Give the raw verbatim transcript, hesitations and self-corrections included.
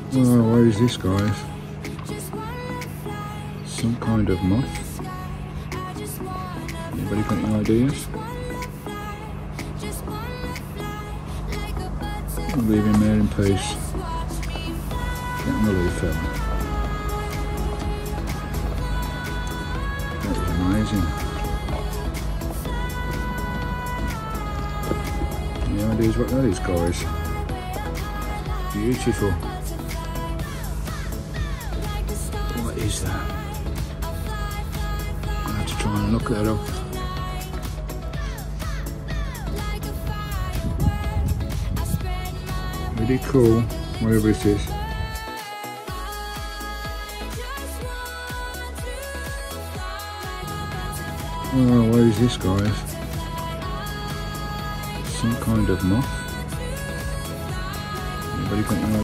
Well, what is this, guys? Some kind of moth? Anybody got any ideas? I'll leave him there in peace. Get on the leaf, fella. That is amazing. Any ideas what that is, guys? Beautiful. What is that? I'll have to try and look that up. Really cool, whatever it is. Well, what is this, guys? Some kind of moth? Anybody got any